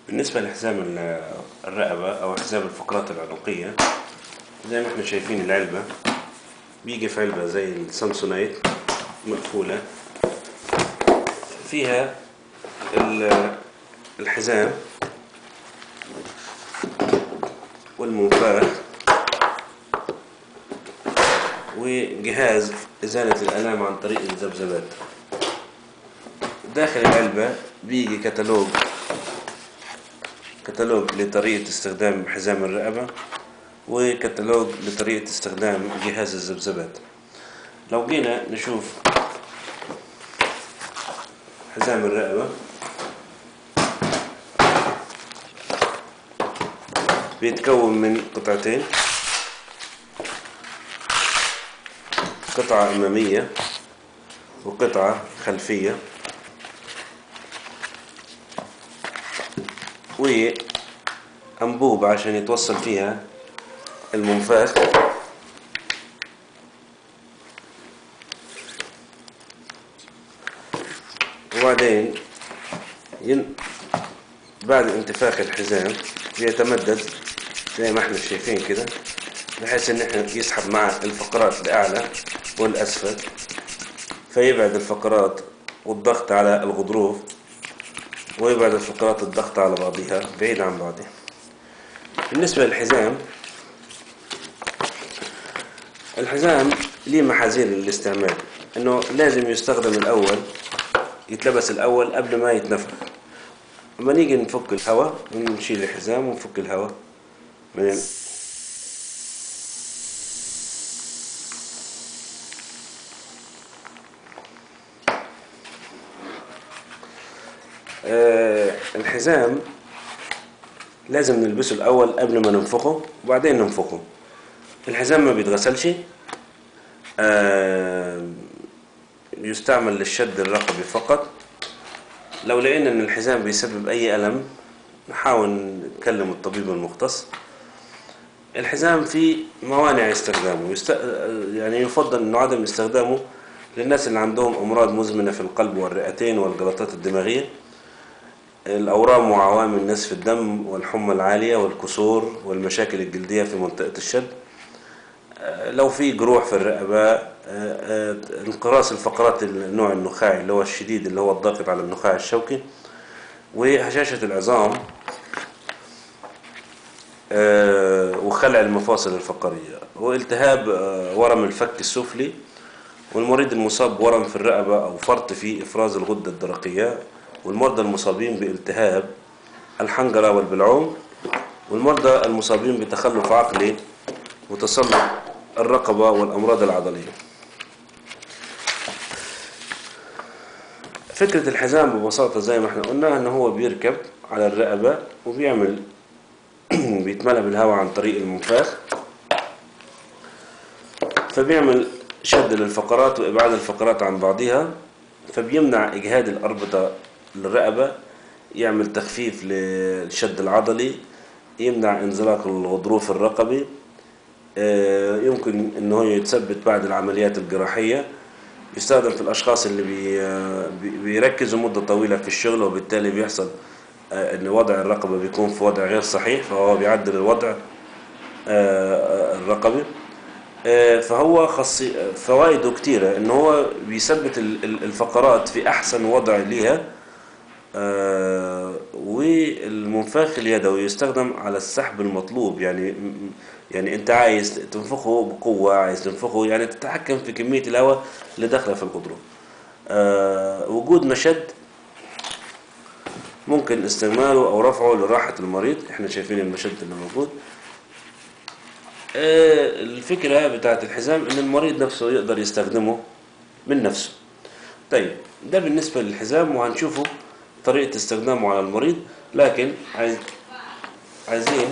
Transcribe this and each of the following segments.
بالنسبة لحزام الرقبة أو حزام الفقرات العنقية، زي ما احنا شايفين العلبة بيجي في علبة زي السامسونايت مقفولة فيها الحزام والمنفاخ وجهاز إزالة الآلام عن طريق الذبذبات. داخل العلبة بيجي كتالوج لطريقة استخدام حزام الرقبة وكتالوج لطريقة استخدام جهاز الذبذبات. لو جينا نشوف حزام الرقبة، بيتكون من قطعتين، قطعة أمامية وقطعة خلفية، وأنبوب عشان يتوصل فيها المنفاخ، وبعدين بعد انتفاخ الحزام بيتمدد زي ما احنا شايفين كده، بحيث ان احنا يسحب مع الفقرات لأعلى والأسفل، فيبعد الفقرات والضغط على الغضروف، ويبعد الفقرات الضغط على بعضها بعيد عن بعضها. بالنسبة للحزام، الحزام ليه محاذير للاستعمال، انه لازم يستخدم الاول، يتلبس الاول قبل ما يتنفخ. لما نيجي نفك الهواء ونشيل الحزام ونفك الهواء من الحزام لازم نلبسه الاول قبل ما ننفخه وبعدين ننفخه. الحزام ما بيتغسلش، يستعمل للشد الرقبي فقط. لو لقينا ان الحزام بيسبب اي ألم نحاول نكلم الطبيب المختص. الحزام فيه موانع استخدامه، يعني يفضل انه عدم استخدامه للناس اللي عندهم امراض مزمنة في القلب والرئتين والجلطات الدماغية، الأورام وعوامل نزف الدم والحمى العالية والكسور والمشاكل الجلدية في منطقة الشد، لو في جروح في الرقبة، انقراص الفقرات النوع النخاعي اللي هو الشديد اللي هو الضاغط على النخاع الشوكي، وهشاشة العظام، وخلع المفاصل الفقرية، والتهاب ورم الفك السفلي، والمريض المصاب بورم في الرقبة أو فرط في إفراز الغدة الدرقية، والمرضى المصابين بالتهاب الحنجرة والبلعوم، والمرضى المصابين بتخلف عقلي وتصلب الرقبة والأمراض العضلية. فكرة الحزام ببساطة زي ما احنا قلنا ان هو بيركب على الرقبة وبيعمل بيتملى بالهواء عن طريق المنفاخ، فبيعمل شد للفقرات وإبعاد الفقرات عن بعضها، فبيمنع إجهاد الأربطة للرقبة، يعمل تخفيف للشد العضلي، يمنع انزلاق الغضروف الرقبي، يمكن انه يتثبت بعد العمليات الجراحية، يستخدم في الأشخاص اللي بيركزوا مدة طويلة في الشغل، وبالتالي بيحصل ان وضع الرقبة بيكون في وضع غير صحيح، فهو بيعدل الوضع الرقبي. فهو فوائده كتيرة، ان هو بيثبت الفقرات في احسن وضع ليها. والمنفاخ اليدوي يستخدم على السحب المطلوب، يعني انت عايز تنفخه بقوة، عايز تنفخه يعني تتحكم في كمية الهواء اللي داخله في الغضروف. وجود مشد ممكن استعماله او رفعه لراحة المريض، احنا شايفين المشد اللي موجود. الفكرة بتاعت الحزام ان المريض نفسه يقدر يستخدمه من نفسه. طيب ده بالنسبة للحزام، وهنشوفه طريقة استخدامه على المريض، لكن عايزين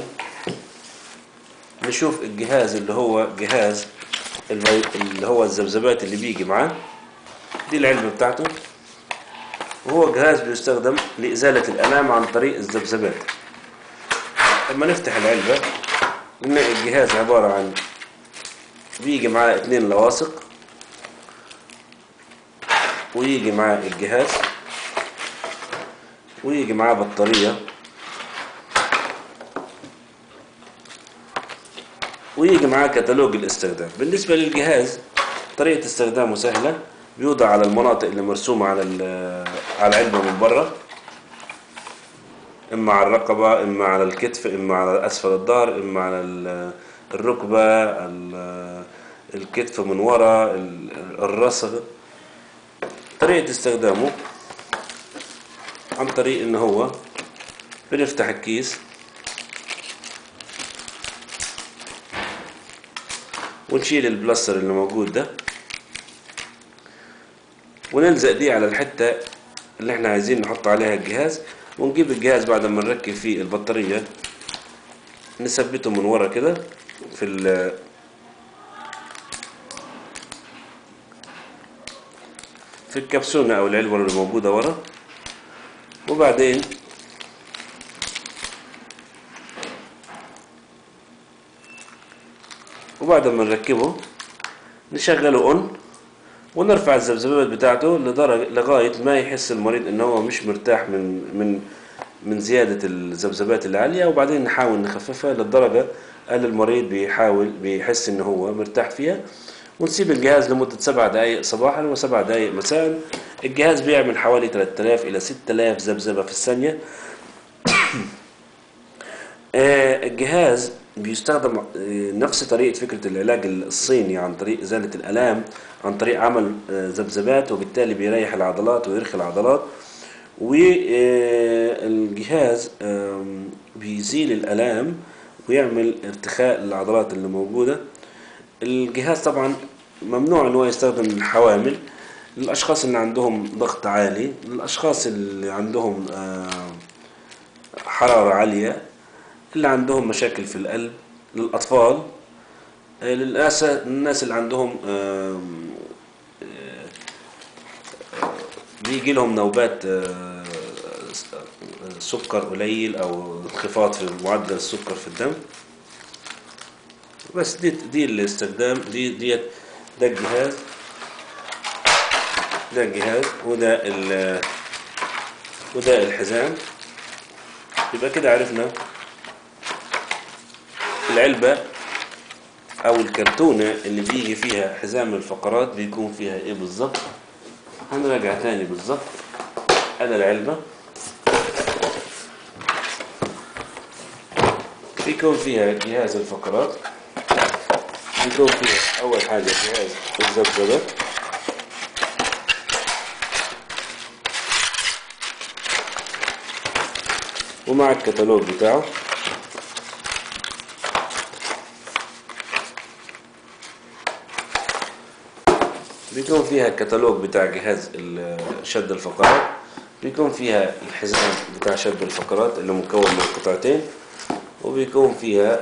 نشوف الجهاز اللي هو جهاز اللي هو الذبذبات اللي بيجي معاه. دي العلبة بتاعته، وهو جهاز بيستخدم لإزالة الآلام عن طريق الذبذبات. لما نفتح العلبة نلاقي الجهاز عبارة عن بيجي معاه 2 لواصق، ويجي معاه الجهاز، ويجي معاه بطارية ويجي معاه كتالوج الاستخدام. بالنسبة للجهاز طريقة استخدامه سهلة، بيوضع على المناطق اللي مرسومة على العلبة من بره، إما على الرقبة، إما على الكتف، إما على أسفل الظهر، إما على الركبة، الكتف من وراء، الرسغ. طريقة استخدامه عن طريق إن هو بنفتح الكيس ونشيل البلاستر اللي موجود ده، ونلزق دي على الحتة اللي احنا عايزين نحط عليها الجهاز، ونجيب الجهاز بعد ما نركب فيه البطارية نثبته من ورا كده في الكبسونة او العلبة اللي موجودة ورا. وبعدين وبعد ما نركبه نشغله اون، ونرفع الذبذبات بتاعته لغاية ما يحس المريض ان هو مش مرتاح من زيادة الذبذبات العالية، وبعدين نحاول نخففها للدرجة اللي المريض بيحس ان هو مرتاح فيها. ونسيب الجهاز لمدة 7 دقايق صباحا و7 دقايق مساء. الجهاز بيعمل حوالي 3000 إلى 6000 ذبذبة في الثانية. الجهاز بيستخدم نفس طريقة فكرة العلاج الصيني، عن طريق إزالة الآلام، عن طريق عمل ذبذبات، وبالتالي بيريح العضلات ويرخي العضلات. والجهاز بيزيل الآلام ويعمل ارتخاء للعضلات اللي موجودة. الجهاز طبعا ممنوع ان هو يستخدم للحوامل، للأشخاص اللي عندهم ضغط عالي، للأشخاص اللي عندهم حرارة عالية، اللي عندهم مشاكل في القلب، للأطفال، الناس اللي عندهم بيجي لهم نوبات سكر قليل أو انخفاض في معدل السكر في الدم. بس دي الاستخدام، ده الجهاز، وده الحزام. يبقى كده عرفنا العلبة او الكرتونة اللي بيجي فيها حزام الفقرات بيكون فيها ايه بالظبط. هنراجع تاني بالظبط. ادي العلبة بيكون فيها جهاز الفقرات، بيكون فيها اول حاجة جهاز الذبذبة، ومع الكتالوج بتاعه. بيكون فيها الكتالوج بتاع جهاز شد الفقرات، بيكون فيها الحزام بتاع شد الفقرات اللي مكون من قطعتين، وبيكون فيها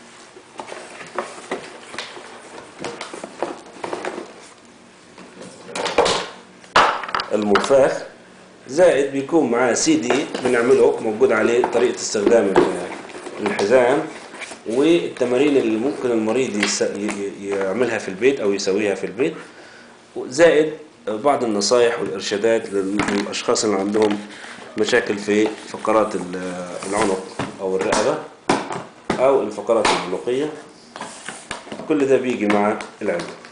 المنفاخ، زائد بيكون معاه CD بنعمله موجود عليه طريقة استخدام الحزام والتمارين اللي ممكن المريض يعملها في البيت أو يسويها في البيت، زائد بعض النصائح والإرشادات للأشخاص اللي عندهم مشاكل في فقرات العنق أو الرقبة أو الفقرات العنقية. كل ده بيجي مع العلبة.